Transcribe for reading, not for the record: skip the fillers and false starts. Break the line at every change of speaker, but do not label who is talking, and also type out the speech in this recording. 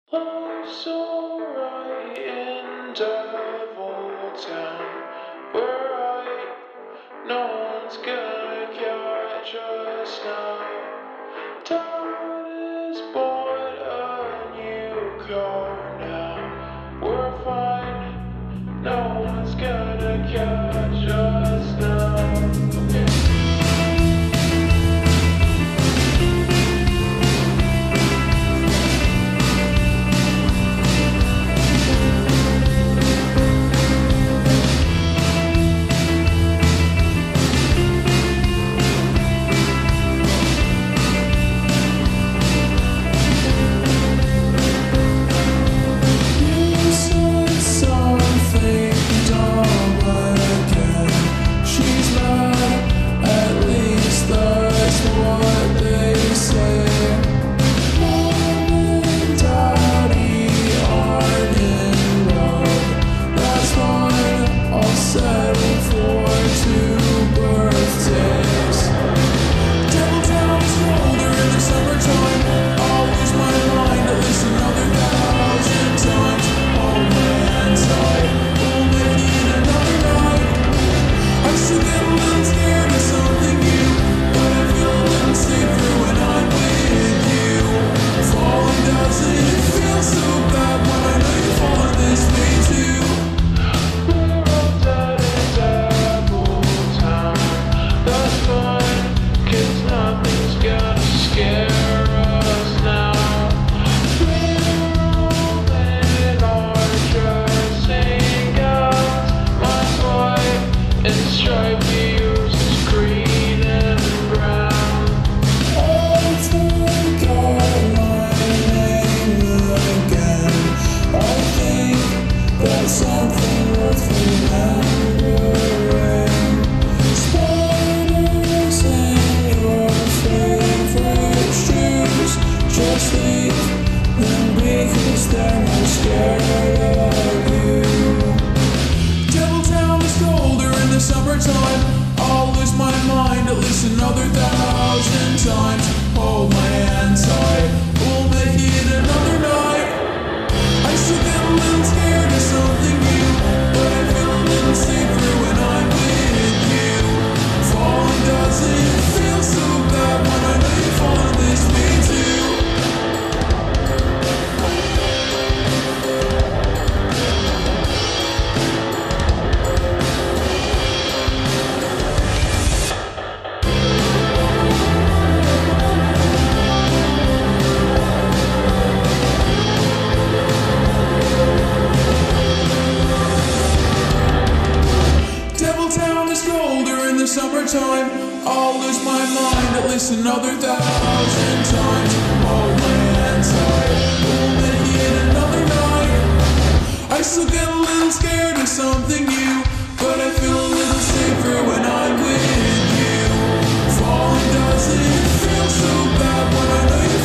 Life's alright in Devil Town, where no one's gonna catch us now. Dad has bought a new car now. We're fine, no one's gonna catch us now. I'll lose my mind at least another 1,000 times. Hold my hand tight, we'll make it another night. I still get a little scared of something new, but I feel a little safer when I'm with you. Falling doesn't feel so bad when I know you're falling this way too. Summertime, I'll lose my mind at least another 1,000 times. Hold my hand tight, we'll make it another night. I still get a little scared of something new, but I feel a little safer when I'm with you. Falling doesn't feel so bad when I know you